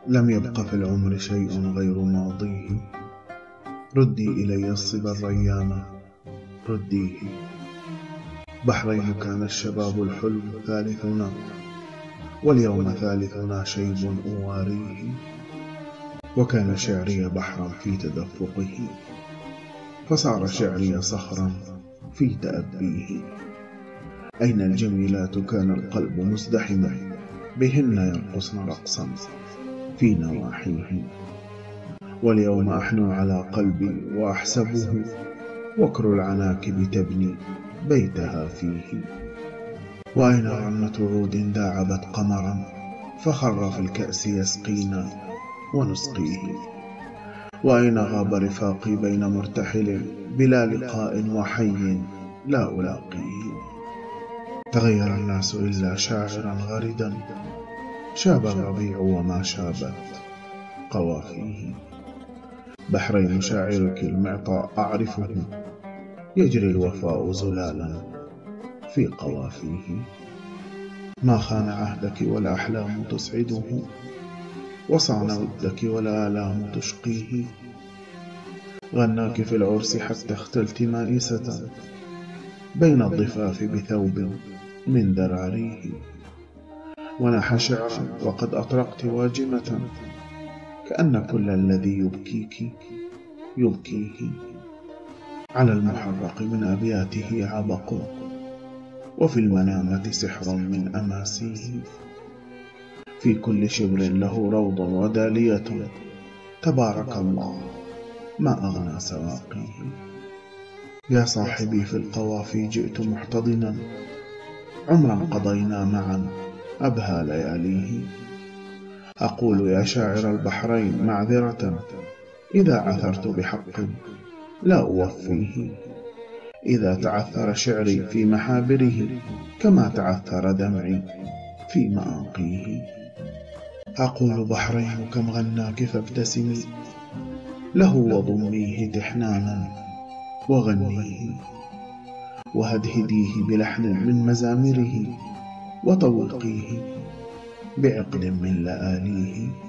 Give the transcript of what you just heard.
لم يبق في العمر شيء غير ماضيه. ردي إلي الصبا الريان رديه. بحرين كان الشباب الحلو ثالثنا، واليوم ثالثنا شيب أواريه. وكان شعري بحرا في تدفقه، فصار شعري صخرا في تأبيه. أين الجميلات كان القلب مزدحما، بهن يرقصن رقصا في نواحيه. واليوم أحنو على قلبي وأحسبه، وكر العناكب تبني بيتها فيه. وأين رنة عود داعبت قمرا، فخر في الكأس يسقينا ونسقيه. وأين غاب رفاقي بين مرتحل، بلا لقاء وحي لا ألاقيه. تغير الناس إلا شاعرا غردا، شاب الربيع وما شابت قوافيه. بحرين شاعرك المعطاء أعرفه، يجري الوفاء زلالا في قوافيه. ما خان عهدك والأحلام تسعده، وصان ودك والآلام تشقيه. غناك في العرس حتى اختلت مائسة، بين الضفاف بثوب من دراريه. ونحى شعرا وقد أطرقت واجمة، كأن كل الذي يبكيك يبكيه. على المحرق من أبياته عبق، وفي المنامة سحر من أماسيه. في كل شبر له روض ودالية، تبارك الله ما أغنى سواقيه. يا صاحبي في القوافي جئت محتضنا، عمرا قضينا معا أبهى لياليه. أقول يا شاعر البحرين معذرة، إذا عثرت بحق لا أوفيه. إذا تعثر شعري في محابره، كما تعثر دمعي في مآقيه. أقول بحرين كم غناك فابتسمي، له وضميه تحنانا وغنيه. وهدهديه بلحن من مزامره، وطوقيه بعقد من لآليه.